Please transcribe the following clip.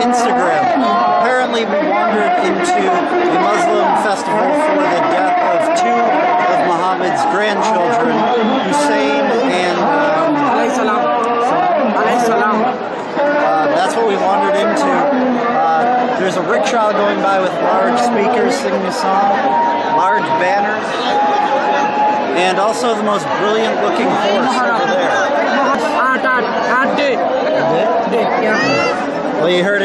Instagram. Apparently we wandered into a Muslim festival for the death of two of Muhammad's grandchildren, Hussein and that's what we wandered into. There's a rickshaw going by with large speakers singing a song, large banners, and also the most brilliant looking horse over there. Well, you heard